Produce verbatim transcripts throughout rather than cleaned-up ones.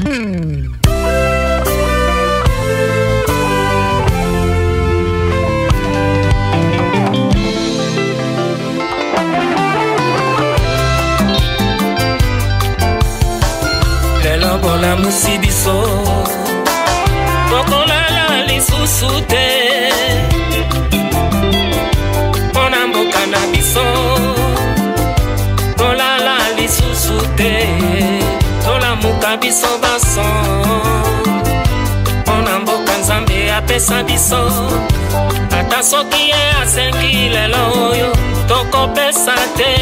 Bola musibiso tokolala lisusu te pona mboka na biso tolala lisusu te tolamuka biso baso pona mboka Nzambe apesa biso ata soki ye asengi lelo oyo tokopesa te.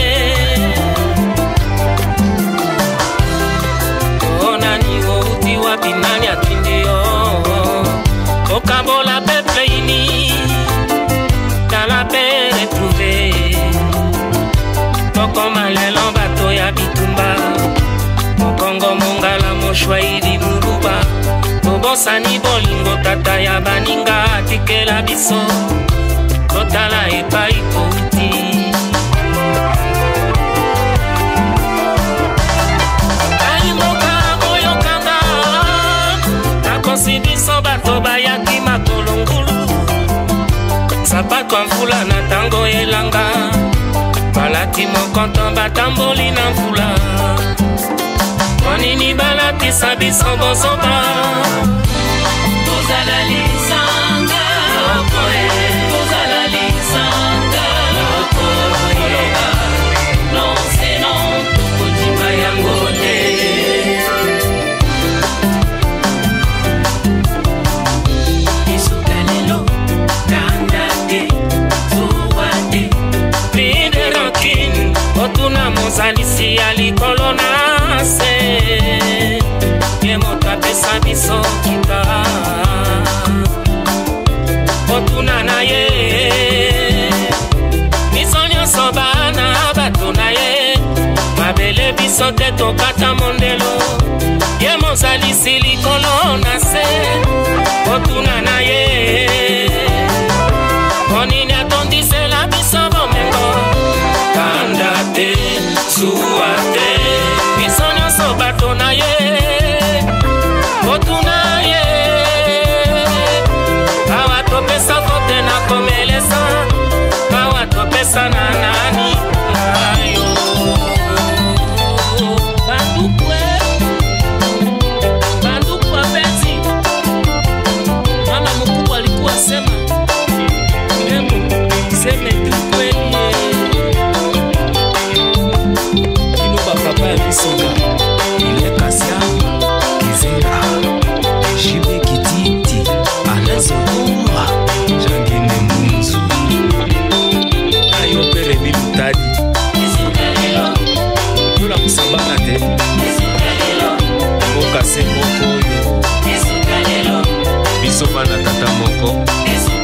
Pinani atindi yo okabola peuple ini dans la paix retrouvée tokoma lelo bato ya bitumba mokongo mongala moshwaili muluba tobosani bolingo tata ya baninga atikela biso totala epai kouti si biso bato bayaki makolongulu sapato mvula na tango elanga balati mokonto batamboli na mvula monini balatisa biso bozoba tozala lisanga lokoe tozala lisanga lokoe non c'est non tokotima yango te. Otuna mozalisi ya likolo na se ye moto apesa biso kita otuna na ye biso nyonso bana bato na ye mabele biso te tokata mondelo ye mozalisi likolo na se otuna na ye onini atondisela biso bomengo kanda te suwa te biso nyonso bato na ye otuna ye awa topesa kote na komelesa awa topesa na nani ayo bandukwe bandukwa peti mama mkubwa alikuwa sema nemu seme tukwe papa bisoga ile kasia kizera jibe kititi anazo kuwa jangine munzu ayo pere milutadi isukalelo yula kusabana te isukalelo mboka se moko yo isukalelo biso bana tata moko